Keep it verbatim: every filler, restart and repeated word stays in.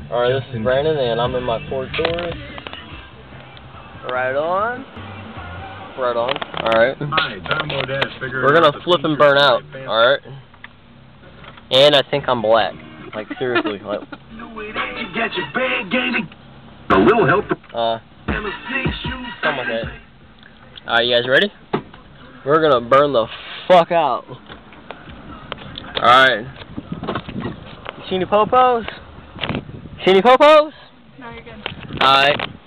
Alright, this is Brandon, and I'm in my Ford Taurus. Right on. Right on. Alright. We're gonna flip and burn out. Alright. And I think I'm black. Like, seriously. Like, a little help. Uh, something like that. Alright, you guys ready? We're gonna burn the fuck out. Alright. You see any popos? See any popos? No, you're good. Alright.